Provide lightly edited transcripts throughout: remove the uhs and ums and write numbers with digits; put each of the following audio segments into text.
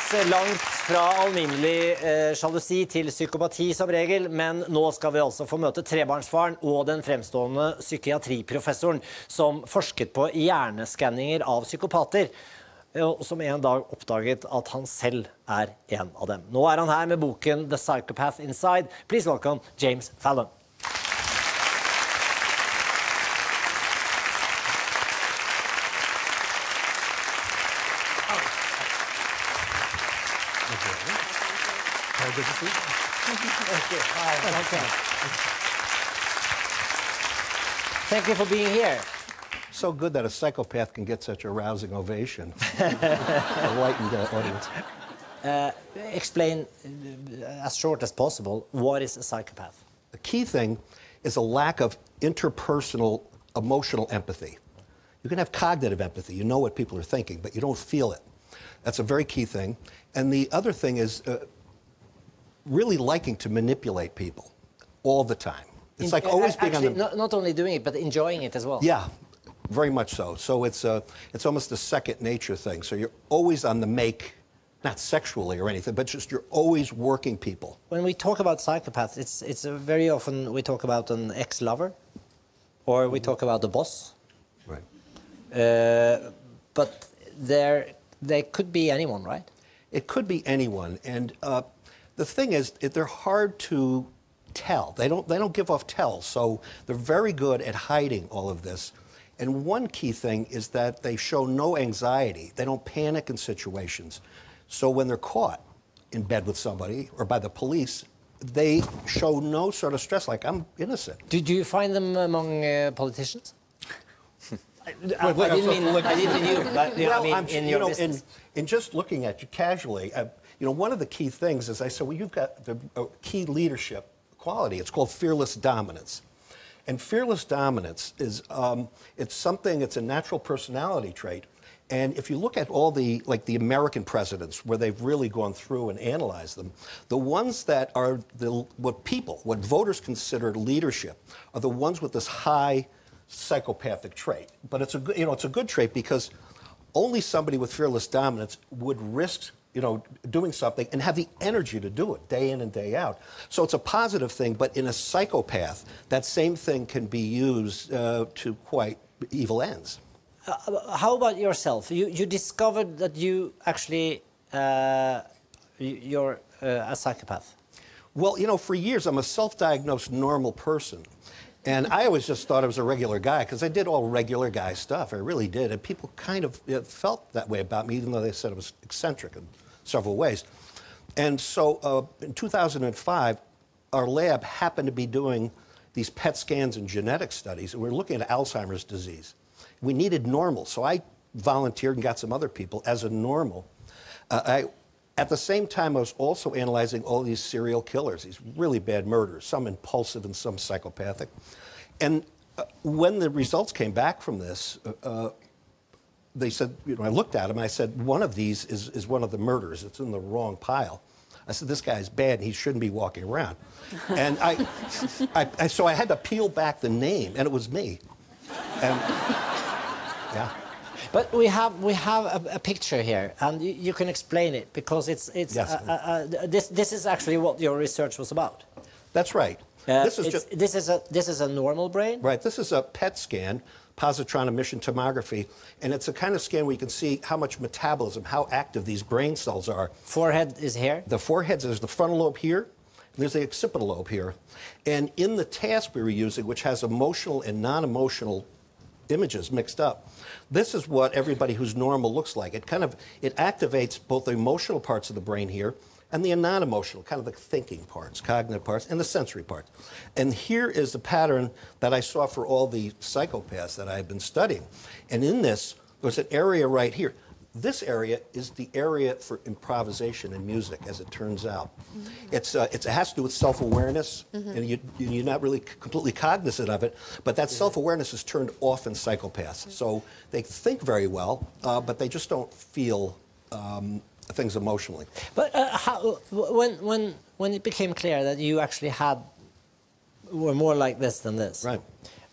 langt fra alminnelig sjalusi til psykopati som regel, men nå skal vi altså få møte trebarnsfaren og den fremstående psykiatriprofessoren som forsket på hjerneskanninger av psykopater, og som en dag oppdaget at han selv er en av dem. Nå er han her med boken The Psychopath Inside. Please welcome James Fallon. Good to see you. Thank you. Hi. Okay. Thank you for being here. So good that a psychopath can get such a rousing ovation. Enlightened audience. Explain, as short as possible, what is a psychopath? The key thing is a lack of interpersonal emotional empathy. You can have cognitive empathy. You know what people are thinking, but you don't feel it. That's a very key thing. And the other thing is really liking to manipulate people all the time. It's like always being actually, on the... not only doing it, but enjoying it as well. Yeah, very much so. So it's almost a second nature thing. So you're always on the make, not sexually or anything, but just you're always working people. When we talk about psychopaths, it's very often we talk about an ex-lover, or we talk about the boss. Right. But they could be anyone, right? It could be anyone, and the thing is, they're hard to tell. They don't give off tells, so they're very good at hiding all of this. And one key thing is that they show no anxiety. They don't panic in situations. So when they're caught in bed with somebody or by the police, they show no sort of stress, like, I'm innocent. Do you find them among politicians? I didn't mean you, but I mean in your business. In just looking at you casually, you know, one of the key things is I said, well, you've got the key leadership quality. It's called fearless dominance. And fearless dominance is, it's a natural personality trait. And if you look at all the American presidents, where they've really gone through and analyzed them, the ones that are what voters consider leadership are the ones with this high psychopathic trait. But it's a good trait because only somebody with fearless dominance would risk doing something and have the energy to do it day in and day out. So it's a positive thing, but in a psychopath, that same thing can be used to quite evil ends. How about yourself? You discovered that you actually, you're a psychopath. Well, for years, I'm a self-diagnosed normal person. And I always just thought I was a regular guy, because I did all regular guy stuff. I really did. And people kind of felt that way about me, even though they said I was eccentric in several ways. And so in 2005, our lab happened to be doing these PET scans and genetic studies, and we were looking at Alzheimer's disease. We needed normal, so I volunteered and got some other people as a normal. At the same time, I was also analyzing all these serial killers, these really bad murderers, some impulsive and some psychopathic. And when the results came back from this, they said, I looked at them, and I said, one of these is one of the murderers. It's in the wrong pile. I said, this guy's bad, and he shouldn't be walking around. And so I had to peel back the name, and it was me. And, yeah. But we have a picture here, and you can explain it, because it's yes. This is actually what your research was about. That's right. This is a normal brain. Right. This is a PET scan, positron emission tomography, and it's a kind of scan where you can see how much metabolism, how active these brain cells are. Forehead is here. The forehead, there's the frontal lobe here, and there's the occipital lobe here, and in the task we were using, which has emotional and non-emotional images mixed up, this is what everybody who's normal looks like. It activates both the emotional parts of the brain here and the non-emotional, kind of the thinking parts, cognitive parts, and the sensory parts. And here is the pattern that I saw for all the psychopaths that I've been studying. And in this, there's an area right here. This area is the area for improvisation in music, as it turns out. Mm-hmm. It has to do with self-awareness, mm-hmm. and you're not really completely cognizant of it, but that self-awareness is turned off in psychopaths. Mm-hmm. So they think very well, but they just don't feel things emotionally. But when it became clear that you actually were more like this than this, right?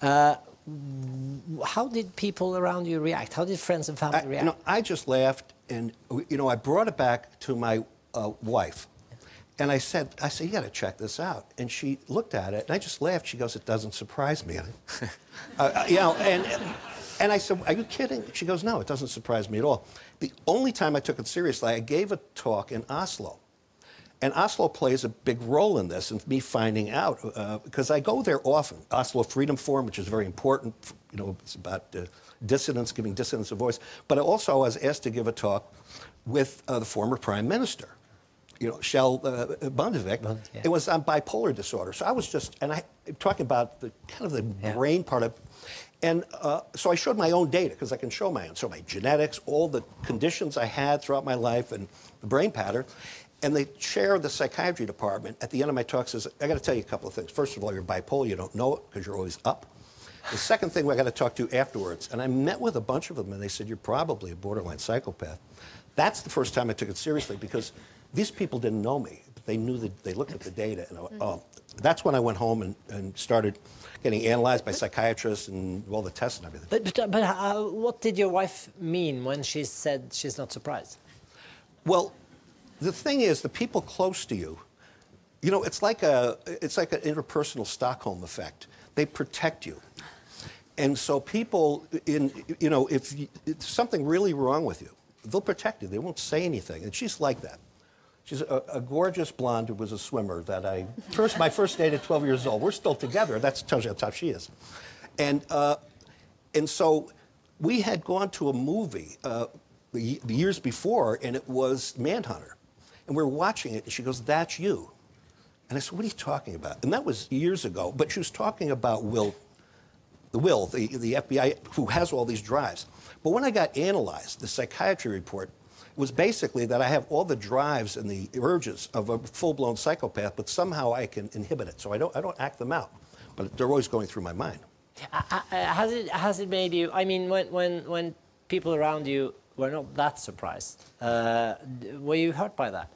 How did people around you react? How did friends and family react? I just laughed And you know, I brought it back to my wife. And I said, you got to check this out. And she looked at it, and I just laughed. She goes, it doesn't surprise me. You know, and I said, are you kidding? She goes, no, it doesn't surprise me at all. The only time I took it seriously, I gave a talk in Oslo. And Oslo plays a big role in this, and me finding out, because I go there often. Oslo Freedom Forum, which is very important. You know, it's about dissidents, giving dissidents a voice. But also, I was asked to give a talk with the former prime minister. You know, Kjell Bondevik. Yeah. It was on bipolar disorder. So I was just, and talking about the kind of the brain part of, and so I showed my own data, because I can show my own. So my genetics, all the conditions I had throughout my life, and the brain pattern. And the chair of the psychiatry department at the end of my talk says, I got to tell you a couple of things. First of all, you're bipolar, you don't know it because you're always up. The second thing I got to talk to afterwards, and I met with a bunch of them, and they said, you're probably a borderline psychopath. That's the first time I took it seriously, because these people didn't know me. But they knew that they looked at the data, and that's when I went home and started getting analyzed by psychiatrists and all the tests and everything. But what did your wife mean when she said she's not surprised? Well, the thing is, the people close to you, you know, it's like an interpersonal Stockholm effect. They protect you. And so people, you know, if it's something really wrong with you, they'll protect you. They won't say anything. And she's like that. She's a gorgeous blonde who was a swimmer that my first date at 12 years old. We're still together. That tells you how tough she is. And so we had gone to a movie the years before, and it was Manhunter. And we were watching it, and she goes, that's you. And I said, what are you talking about? And that was years ago. But she was talking about Will, the FBI, who has all these drives. But when I got analyzed, the psychiatry report was basically that I have all the drives and the urges of a full-blown psychopath, but somehow I can inhibit it. So I don't act them out. But they're always going through my mind. Has it made you, I mean, when people around you were not that surprised, were you hurt by that?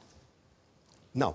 No.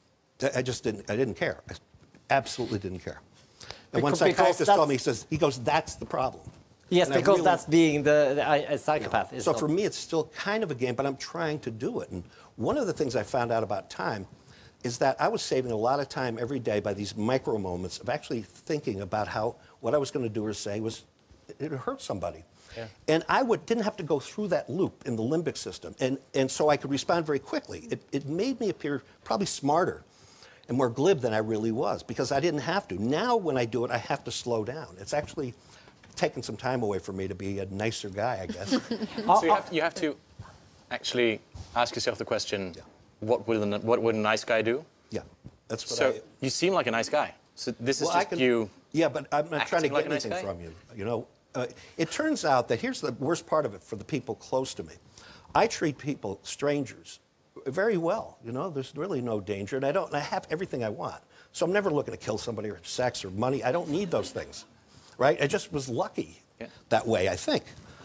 I just didn't. I didn't care. I absolutely didn't care. And one psychiatrist told me, he goes, that's the problem. Yes, and because that's being a psychopath. Yeah. So for me, it's still kind of a game, but I'm trying to do it. And one of the things I found out about time is that I was saving a lot of time every day by these micro moments of actually thinking about how what I was going to do or say was, it hurt somebody. Yeah. And I didn't have to go through that loop in the limbic system. And so I could respond very quickly. It made me appear probably smarter and more glib than I really was, because I didn't have to. Now when I do it, I have to slow down. It's actually taken some time away for me to be a nicer guy, I guess. So you have to actually ask yourself the question, what would a nice guy do? Yeah, that's what So you seem like a nice guy. So this is just you. Yeah, but I'm not trying to get anything from you. You know, it turns out that here's the worst part of it for the people close to me. I treat people, strangers, very well. You know, there's really no danger, and I have everything I want. So I'm never looking to kill somebody or sex or money. I don't need those things, right? I just was lucky that way, I think.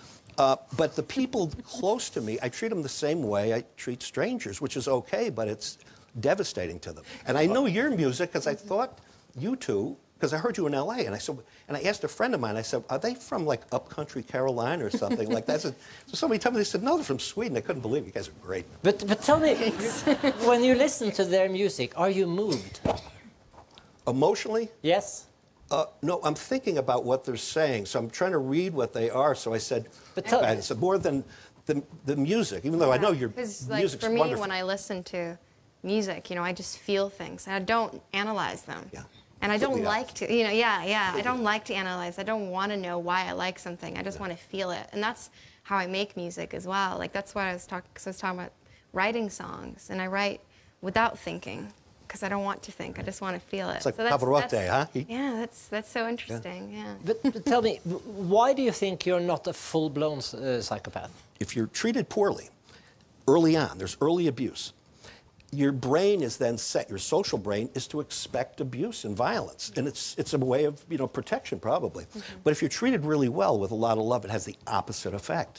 But the people close to me, I treat them the same way I treat strangers, which is okay, but it's devastating to them. And I know your music because I thought you two, because I heard you in L.A., and I asked a friend of mine, I said, are they from, like, upcountry Carolina or something like that? So somebody told me, they said, no, they're from Sweden. I couldn't believe it. You guys are great. But tell me, when you listen to their music, are you moved? Emotionally? Yes. No, I'm thinking about what they're saying, so I'm trying to read what they are. So I said, more than the music, even though I know your music's wonderful. For me, when I listen to music, you know, I just feel things, and I don't analyze them. Yeah. And I don't like to, you know, I don't like to analyze. I don't want to know why I like something. I just want to feel it. And that's how I make music as well. Like, that's what I was talking about writing songs. And I write without thinking, because I don't want to think. I just want to feel it. It's like Pavarotti, huh? Yeah, that's so interesting, yeah. But tell me, why do you think you're not a full-blown psychopath? If you're treated poorly, early on, there's early abuse, your brain is then set, your social brain is to expect abuse and violence. And it's a way of, you know, protection, probably. Mm-hmm. But if you're treated really well with a lot of love, it has the opposite effect.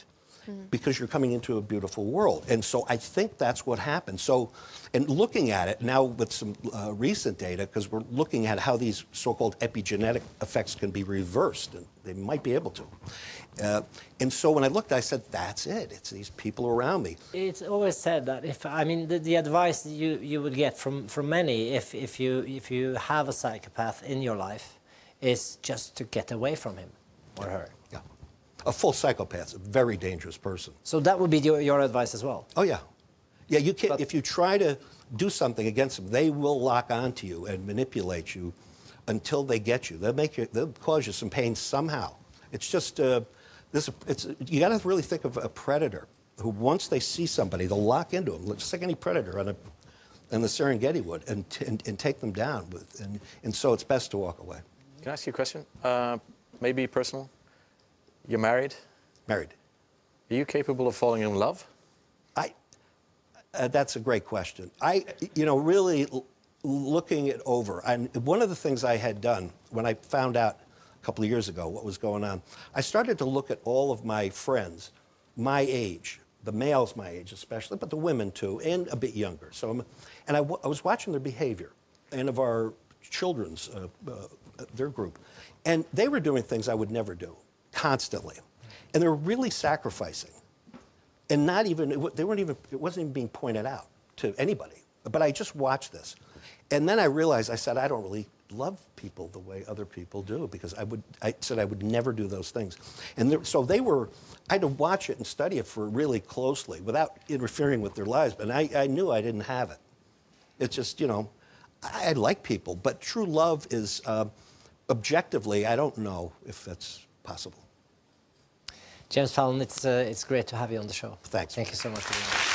because you're coming into a beautiful world. And so I think that's what happened. So, and looking at it now with some recent data, because we're looking at how these so-called epigenetic effects can be reversed, and they might be able to. And so when I looked, I said, that's it. It's these people around me. It's always said that the advice you would get from many if you have a psychopath in your life is just to get away from him or her. Yeah. A full psychopath is a very dangerous person. So that would be your advice as well? Oh, yeah. Yeah, you can't, if you try to do something against them, they will lock onto you and manipulate you until they get you. They'll cause you some pain somehow. It's just, you got to really think of a predator who, once they see somebody, they'll lock into them, just like any predator on the Serengeti would, and take them down. And so it's best to walk away. Can I ask you a question? Maybe personal? You're married? Married. Are you capable of falling in love? That's a great question. Really looking it over, and one of the things I had done when I found out a couple of years ago what was going on, I started to look at all of my friends, my age, the males my age especially, but the women too, and a bit younger. So, I was watching their behavior, and of our children's, their group, and they were doing things I would never do, constantly, and they were really sacrificing. And it wasn't even being pointed out to anybody. But I just watched this. And then I realized, I said, I don't really love people the way other people do, because I said I would never do those things. And so I had to watch it and study it really closely without interfering with their lives. But I knew I didn't have it. It's just, I like people. But true love is, objectively, I don't know if that's possible. James Fallon, it's great to have you on the show. Thanks. Thank you so much for being on.